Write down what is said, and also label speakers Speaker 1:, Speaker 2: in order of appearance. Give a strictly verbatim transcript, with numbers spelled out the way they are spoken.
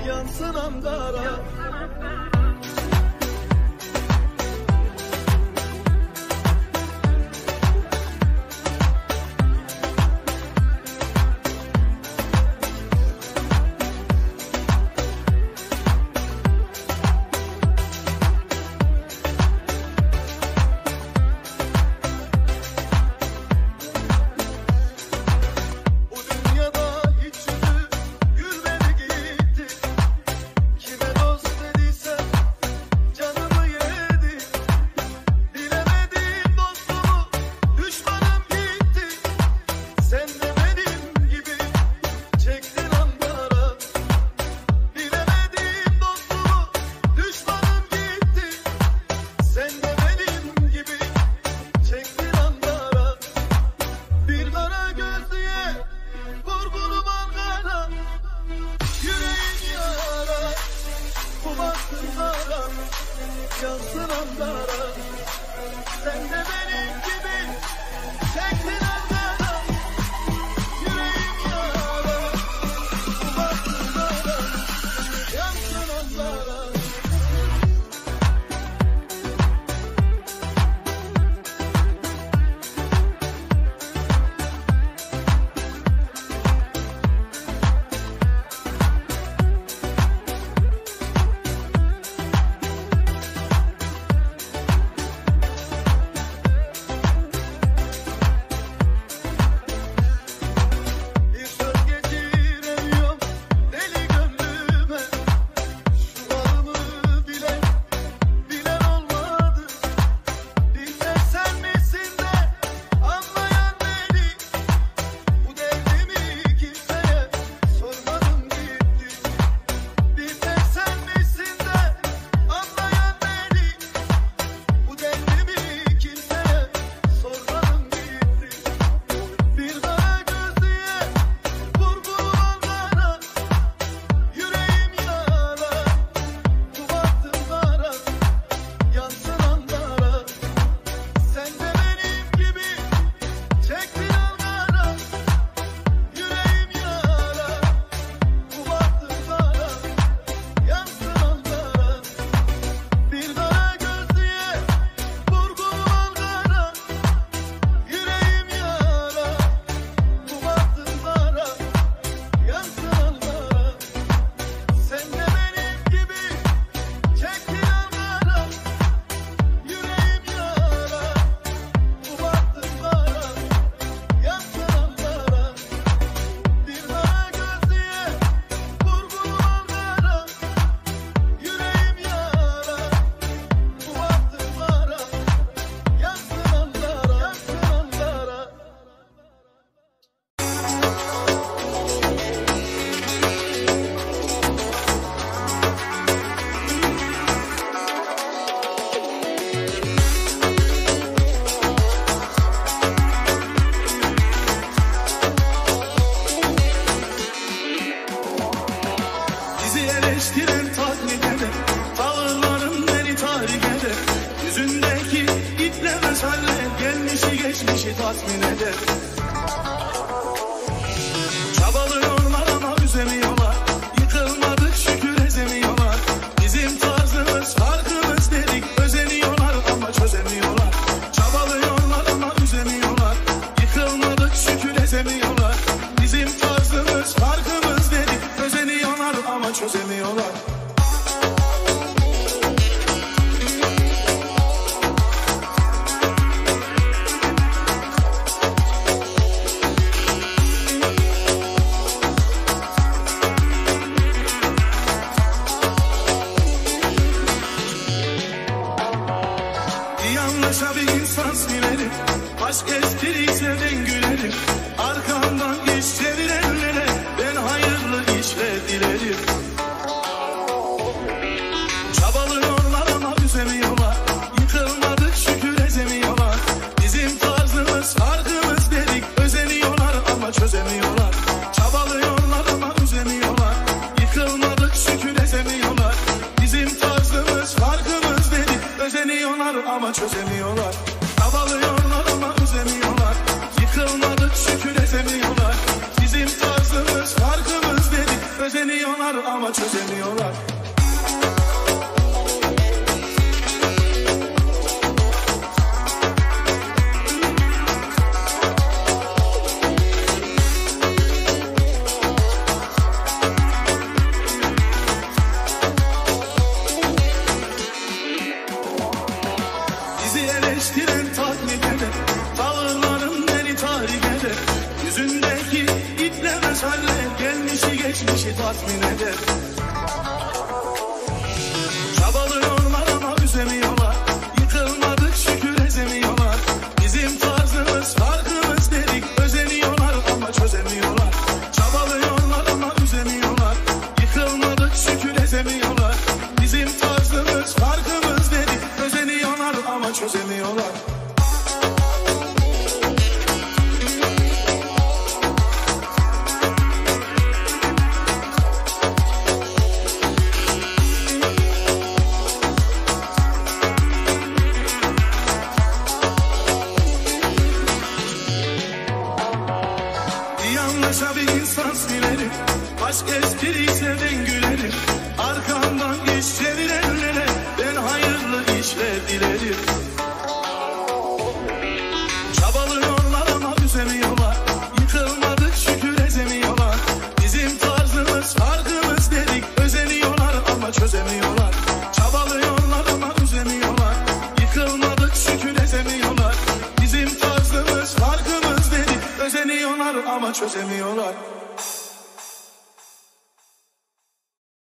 Speaker 1: yansın Ankara. Yansın Ankara, sen de benim gibi çektin Ankara. Yüreğim yara, bu baktığında yansın Ankara.
Speaker 2: Eleştirir tatmin eder, tavırların beni tahrik eder. Yüzündeki gitlemez haller, gelmişi geçmişi tatmin eder. Çabalıyorlar ama üzemiyorlar, yıkılmadık şükür ezemiyorlar. Bizim tarzımız farkımız dedik, özeniyorlar ama çözemiyorlar. Çabalıyorlar ama üzemiyorlar, yıkılmadık şükür ezemiyorlar. Bizim tarzımız farkımız dedik, özeniyorlar ama çözemiyorlar. Yanlışa bir insan silerim, aşk espriyse ben gülerim. Arkamdan iş çevirenlere ben hayırlı işler dilerim. Çabalıyorlar ama üzemiyorlar, yıkılmadık şükür ezemiyorlar. Bizim tarzımız farkımız dedik, özeniyorlar ama çözemiyorlar. Çabalıyorlar ama üzemiyorlar, yıkılmadık şükür ezemiyorlar. Bizim tarzımız farkımız dedik, özeniyorlar ama çözemiyorlar. Çabalıyorlar ama üzemiyorlar, yıkılmadık şükür ezemiyorlar. Bizim tarzımız farkımız dedik, özeniyorlar. Özeniyorlar ama çözemiyorlar. Bizi eleştiren taklit eder, tavırların beni tahrik eder. Yüzündeki itlemez haller gelmişi geçmişi tatmin eder. Çabalıyorlar ama üzemiyorlar, yıkılmadık şükür ezemiyorlar. Bizim tarzımız farkımız dedik, özeniyorlar ama çözemiyorlar. Çabalıyorlar ama üzemiyorlar, yıkılmadık şükür ezemiyorlar. Bizim tarzımız farkımız dedik, özeniyorlar ama çözemiyorlar. Yanlışa bir insan silerim, aşk espriyse ben gülerim. Arkamdan iş çevirenlere ben hayırlı işler dilerim. Çabalıyorlar ama üzemiyorlar, yıkılmadık şükür ezemiyorlar. Bizim tarzımız farkımız dedik, özeniyorlar ama çözemiyorlar. Çabalıyorlar ama üzemiyorlar, yıkılmadık şükür ezemiyorlar. Bizim tarzımız farkımız dedik, özeniyorlar ama çözemiyorlar.